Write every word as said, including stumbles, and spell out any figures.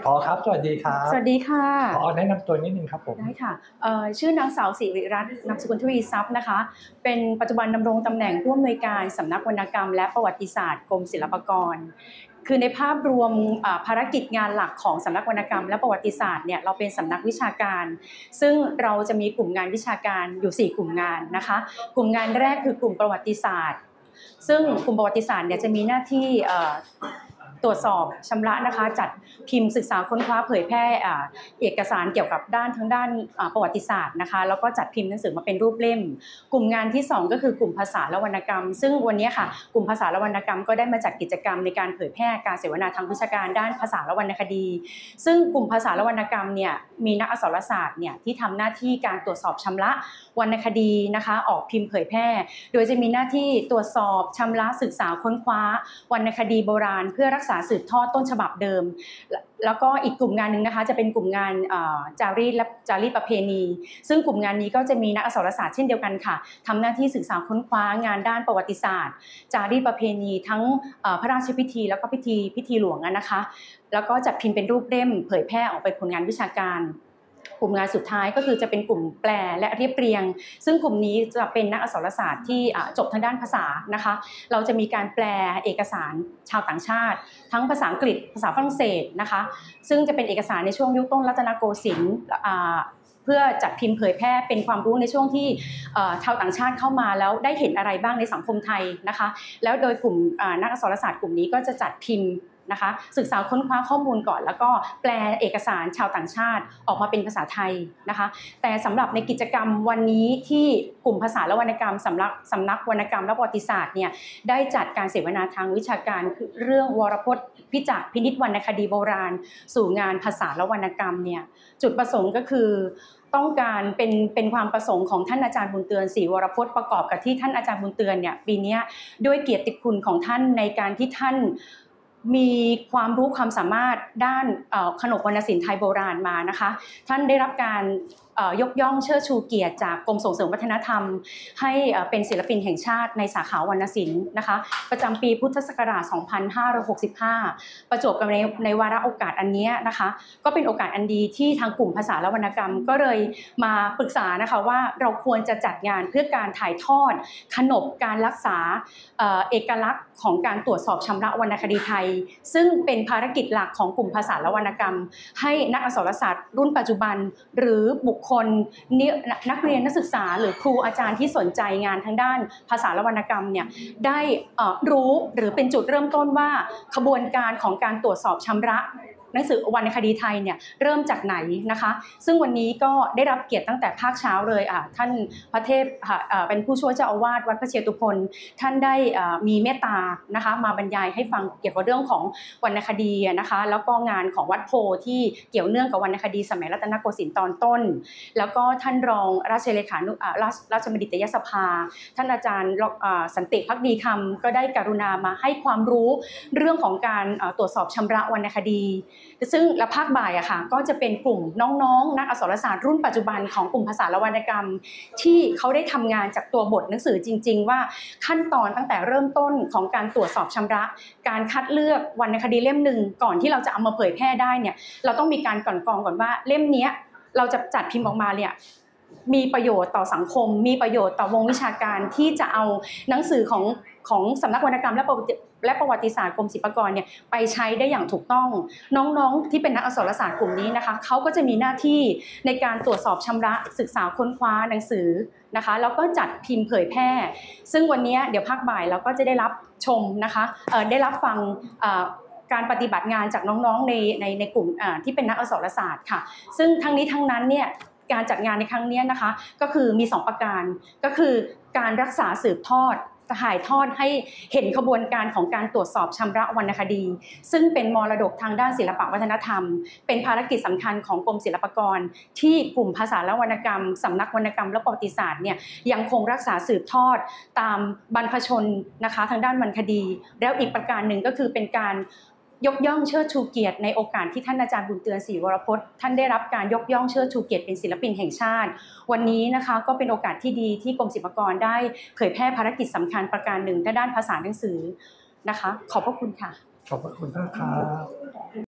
ผอครับสวัสดีครับสวัสดีค่ะผอแนะนำตัวนิดนึงครับผมได้ค่ะชื่อนางสาวสิริรัตน์นามสกุลทวีทรัพย์นะคะเป็นปัจจุบันดำรงตำแหน่งผู้อำนวยการสำนักวรรณกรรมและประวัติศาสตร์กรมศิลปากรคือในภาพรวมภารกิจงานหลักของสำนักวรรณกรรมและประวัติศาสตร์เนี่ยเราเป็นสำนักวิชาการซึ่งเราจะมีกลุ่มงานวิชาการอยู่สี่กลุ่มงานนะคะกลุ่มงานแรกคือกลุ่มประวัติศาสตร์ซึ่งกลุ่มประวัติศาสตร์เนี่ยจะมีหน้าที่ตรวจสอบชำระนะคะจัดพิมพ์ศึกษาค้นคว้าเผยแพร่เอกสารเกี่ยวกับด้านทั้งด้านประวัติศาสตร์นะคะแล้วก็จัดพิมพ์หนังสือมาเป็นรูปเล่มกลุ่มงานที่สองก็คือกลุ่มภาษาและวรรณกรรมซึ่งวันนี้ค่ะกลุ่มภาษาและวรรณกรรมก็ได้มาจัดกิจกรรมในการเผยแพร่การเสวนาทางวิชาการด้านภาษาและวรรณคดีซึ่งกลุ่มภาษาและวรรณกรรมเนี่ยมีนักอักษรศาสตร์เนี่ยที่ทำหน้าที่การตรวจสอบชำระวรรณคดีนะคะออกพิมพ์เผยแพร่โดยจะมีหน้าที่ตรวจสอบชำระศึกษาค้นคว้าวรรณคดีโบราณเพื่อรักษาสืบทอดต้นฉบับเดิมแล้วก็อีกกลุ่มงานหนึ่งนะคะจะเป็นกลุ่มงานจารีตและจารีตประเพณีซึ่งกลุ่มงานนี้ก็จะมีนักอักษรศาสตร์เช่นเดียวกันค่ะทำหน้าที่ศึกษาค้นคว้างานด้านประวัติศาสตร์จารีตประเพณีทั้งพระราชพิธีแล้วก็พิธีพิธีหลวงนะคะแล้วก็จัดพิมพ์เป็นรูปเล่มเผยแพร่ออกไปผลงานวิชาการกลุ่มงานสุดท้ายก็คือจะเป็นกลุ่มแปลและเรียบเรียงซึ่งกลุ่มนี้จะเป็นนักอักษรศาสตร์ที่จบทางด้านภาษานะคะเราจะมีการแปลเอกสารชาวต่างชาติทั้งภาษาอังกฤษภาษาฝรั่งเศสนะคะซึ่งจะเป็นเอกสารในช่วงยุคต้นรัตนโกสินทร์เพื่อจัดพิมพ์เผยแพร่เป็นความรู้ในช่วงที่ชาวต่างชาติเข้ามาแล้วได้เห็นอะไรบ้างในสังคมไทยนะคะแล้วโดยกลุ่มนักอักษรศาสตร์กลุ่มนี้ก็จะจัดพิมพ์นะคะศึกษาค้นคว้าข้อมูลก่อนแล้วก็แปลเอกสารชาวต่างชาติออกมาเป็นภาษาไทยนะคะแต่สำหรับในกิจกรรมวันนี้ที่กลุ่มภาษาและวรรณกรรมสำนักสำนักวรรณกรรมและประวัติศาสตร์เนี่ยได้จัดการเสวนาทางวิชาการคือเรื่องวรพจน์พิจักพินิจวรรณคดีโบราณสู่งานภาษาและวรรณกรรมเนี่ยจุดประสงค์ก็คือต้องการเป็นเป็นความประสงค์ของท่านอาจารย์บุญเตือนศรีวรพจน์ประกอบกับที่ท่านอาจารย์บุญเตือนเนี่ยปีนี้ด้วยเกียรติคุณของท่านในการที่ท่านมีความรู้ความสามารถด้านขนบวรรณศิลป์ไทยโบราณมานะคะท่านได้รับการยกย่องเชิดชูเกียรติจากกรมส่งเสริมวัฒนธรรมให้เป็นศิลปินแห่งชาติในสาขาวรรณศิลป์นะคะประจำปีพุทธศักราช สองพันห้าร้อยหกสิบห้า ประจวบกับในในวาระโอกาสอันนี้นะคะก็เป็นโอกาสอันดีที่ทางกลุ่มภาษาและวรรณกรรมก็เลยมาปรึกษานะคะว่าเราควรจะจัดงานเพื่อการถ่ายทอดขนบการรักษาเอกลักษณ์ของการตรวจสอบชำระวรรณคดีไทยซึ่งเป็นภารกิจหลักของกลุ่มภาษาและวรรณกรรมให้นักอักษรศาสตร์รุ่นปัจจุบันหรือบุคคลนักเรียนนักศึกษาหรือครูอาจารย์ที่สนใจงานทางด้านภาษาและวรรณกรรมเนี่ยได้รู้หรือเป็นจุดเริ่มต้นว่าขบวนการของการตรวจสอบชำระหนังสือวรรณคดีไทยเนี่ยเริ่มจากไหนนะคะซึ่งวันนี้ก็ได้รับเกียรติตั้งแต่ภาคเช้าเลยอ่ะท่านพระเทพเป็นผู้ช่วยเจ้าอาวาสวัดพระเชตุพนท่านได้มีเมตตานะคะมาบรรยายให้ฟังเกี่ยวกับเรื่องของวรรณคดีนะคะแล้วก็งานของวัดโพที่เกี่ยวเนื่องกับวรรณคดีสมัยรัตนโกสินทร์ตอนต้นแล้วก็ท่านรองราชเลขานุราชบัณฑิตยสภาท่านอาจารย์สันติภักดีคำก็ได้กรุณามาให้ความรู้เรื่องของการตรวจสอบชำระวรรณคดีซึ่งและภาคบ่ายอะค่ะก็จะเป็นกลุ่มน้องๆนักอักษรศาสตร์รุ่นปัจจุบันของกลุ่มภาษาและวรรณกรรมที่เขาได้ทำงานจากตัวบทหนังสือจริงๆว่าขั้นตอนตั้งแต่เริ่มต้นของการตรวจสอบชำระการคัดเลือกวรรณคดีเล่มหนึ่งก่อนที่เราจะเอามาเผยแพร่ได้เนี่ยเราต้องมีการกลั่นกรองก่อนว่าเล่มนี้เราจะจัดพิมพ์ออกมาเนี่ยมีประโยชน์ต่อสังคมมีประโยชน์ต่อวงวิชาการที่จะเอาหนังสือของของสำนักวรรณกรรมและและประวัติศาสตร์กรมศิลปากรเนี่ยไปใช้ได้อย่างถูกต้องน้องๆที่เป็นนักอักษรศาสตร์กลุ่มนี้นะคะเขาก็จะมีหน้าที่ในการตรวจสอบชำระศึกษาค้นคว้าหนังสือนะคะแล้วก็จัดพิมพ์เผยแพร่ซึ่งวันนี้เดี๋ยวภาคบ่ายเราก็จะได้รับชมนะคะได้รับฟังการปฏิบัติงานจากน้องๆในในในกลุ่มที่เป็นนักอักษรศาสตร์ค่ะซึ่งทั้งนี้ทั้งนั้นเนี่ยการจัดงานในครั้งนี้นะคะก็คือมีสองประการก็คือการรักษาสืบทอดถ่ายทอดให้เห็นขบวนการของการตรวจสอบชำระวรรณคดีซึ่งเป็นมรดกทางด้านศิลปวัฒนธรรมเป็นภารกิจสำคัญของกรมศิลปากรที่กลุ่มภาษาและวรรณกรรมสำนักวรรณกรรมและประวัติศาสตร์เนี่ยยังคงรักษาสืบทอดตามบรรพชนนะคะทางด้านวรรณคดีแล้วอีกประการหนึ่งก็คือเป็นการยกย่องเชิดชูเกียรติในโอกาสที่ท่านอาจารย์บุญเตือนศรีวรพจน์ท่านได้รับการยกย่องเชิดชูเกียรติเป็นศิลปินแห่งชาติวันนี้นะคะก็เป็นโอกาสที่ดีที่กรมศิลปากรได้เผยแพร่ภารกิจสำคัญประการหนึ่งด้านภาษาหนังสือนะคะขอบพระคุณค่ะขอบพระคุณมากครับ